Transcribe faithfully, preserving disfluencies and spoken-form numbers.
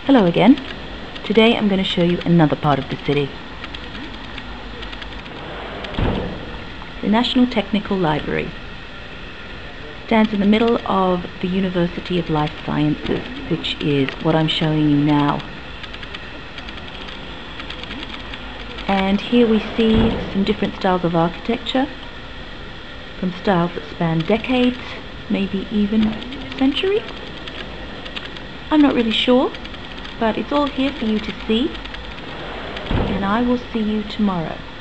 Hello again. Today I'm going to show you another part of the city. The National Technical Library stands in the middle of the University of Life Sciences, which is what I'm showing you now. And here we see some different styles of architecture, from styles that span decades, maybe even centuries. I'm not really sure, but it's all here for you to see, and I will see you tomorrow.